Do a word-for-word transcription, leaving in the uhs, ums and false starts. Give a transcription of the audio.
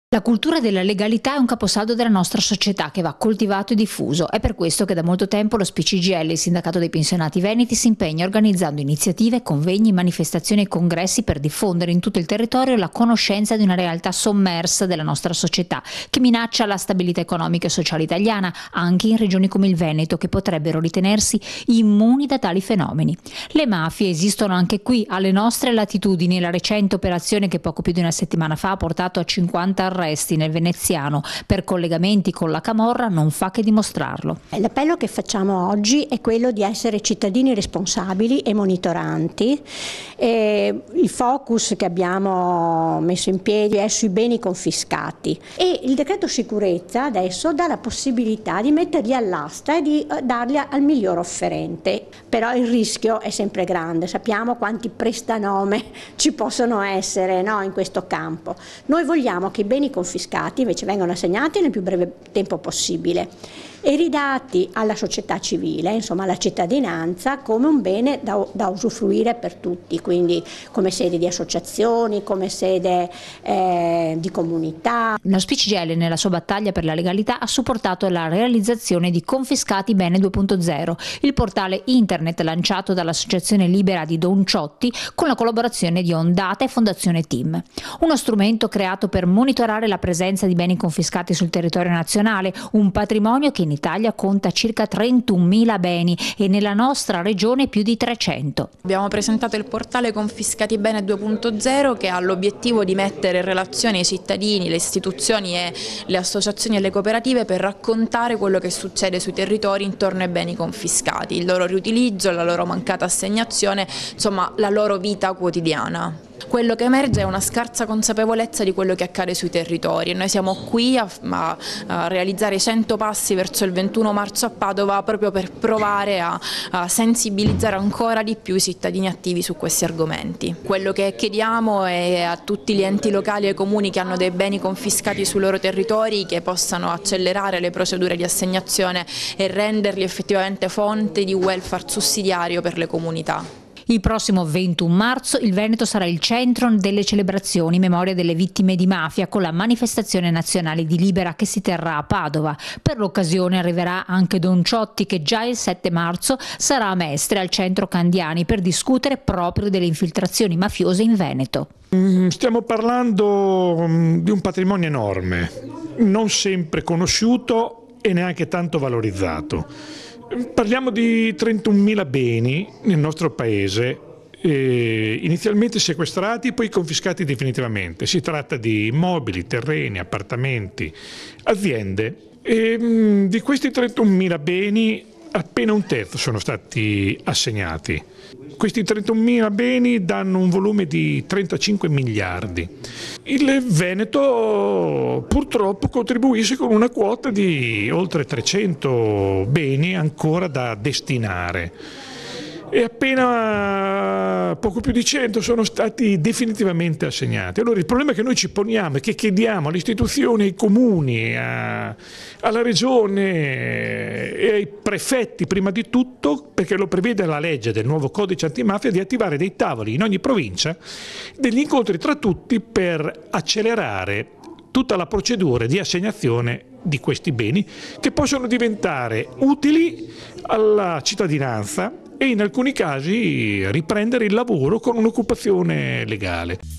La cultura della legalità è un caposaldo della nostra società che va coltivato e diffuso. È per questo che da molto tempo lo S P C G L, il Sindacato dei Pensionati Veneti, si impegna organizzando iniziative, convegni, manifestazioni e congressi per diffondere in tutto il territorio la conoscenza di una realtà sommersa della nostra società che minaccia la stabilità economica e sociale italiana, anche in regioni come il Veneto, che potrebbero ritenersi immuni da tali fenomeni. Le mafie esistono anche qui, alle nostre latitudini. La recente operazione, che poco più di una settimana fa ha portato a cinquanta arresti nel veneziano per collegamenti con la camorra, non fa che dimostrarlo. L'appello che facciamo oggi è quello di essere cittadini responsabili e monitoranti. E il focus che abbiamo messo in piedi è sui beni confiscati e il decreto sicurezza adesso dà la possibilità di metterli all'asta e di darli al miglior offerente, però il rischio è sempre grande. Sappiamo quanti prestanome ci possono essere, no, in questo campo. Noi vogliamo che i beni confiscati invece vengano assegnati nel più breve tempo possibile e ridati alla società civile, insomma alla cittadinanza, come un bene da, da usufruire per tutti, quindi come sede di associazioni, come sede eh, di comunità. Lo S P C G L nella sua battaglia per la legalità ha supportato la realizzazione di Confiscati Bene due punto zero, il portale internet lanciato dall'Associazione Libera di Don Ciotti con la collaborazione di Ondata e Fondazione Team. Uno strumento creato per monitorare la presenza di beni confiscati sul territorio nazionale, un patrimonio che in Italia conta circa trentunomila beni e nella nostra regione più di trecento. Abbiamo presentato il portale Confiscati Bene due punto zero che ha l'obiettivo di mettere in relazione i cittadini, le istituzioni e le associazioni e le cooperative per raccontare quello che succede sui territori intorno ai beni confiscati, il loro riutilizzo, la loro mancata assegnazione, insomma la loro vita quotidiana. Quello che emerge è una scarsa consapevolezza di quello che accade sui territori e noi siamo qui a, a, a realizzare i cento passi verso il ventuno marzo a Padova proprio per provare a, a sensibilizzare ancora di più i cittadini attivi su questi argomenti. Quello che chiediamo è a tutti gli enti locali e comuni che hanno dei beni confiscati sui loro territori che possano accelerare le procedure di assegnazione e renderli effettivamente fonte di welfare sussidiario per le comunità. Il prossimo ventuno marzo il Veneto sarà il centro delle celebrazioni in memoria delle vittime di mafia con la manifestazione nazionale di Libera che si terrà a Padova. Per l'occasione arriverà anche Don Ciotti, che già il sette marzo sarà a Mestre al centro Candiani per discutere proprio delle infiltrazioni mafiose in Veneto. Stiamo parlando di un patrimonio enorme, non sempre conosciuto e neanche tanto valorizzato. Parliamo di trentunomila beni nel nostro paese, eh, inizialmente sequestrati, poi confiscati definitivamente. Si tratta di immobili, terreni, appartamenti, aziende. E, mh, di questi trentunomila beni appena un terzo sono stati assegnati. Questi trentunomila beni danno un volume di trentacinque miliardi. Il Veneto purtroppo contribuisce con una quota di oltre trecento beni ancora da destinare. E appena poco più di cento sono stati definitivamente assegnati. Allora il problema che noi ci poniamo è che chiediamo alle istituzioni, ai comuni, a, alla regione e ai prefetti prima di tutto, perché lo prevede la legge del nuovo codice antimafia, di attivare dei tavoli in ogni provincia, degli incontri tra tutti per accelerare tutta la procedura di assegnazione di questi beni che possono diventare utili alla cittadinanza e in alcuni casi riprendere il lavoro con un'occupazione legale.